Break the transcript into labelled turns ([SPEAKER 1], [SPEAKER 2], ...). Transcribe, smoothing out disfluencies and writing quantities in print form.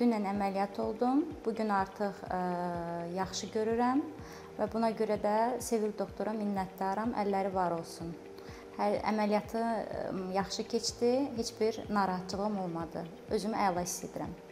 [SPEAKER 1] Dünən əməliyyat oldum. Bugün artıq yaxşı görürəm və buna görə də Sevil doktora minnətdaram. Əlləri var olsun. Əməliyyatı yaxşı keçdi, heç bir narahatçılığım olmadı. Özümü əla hiss edirəm.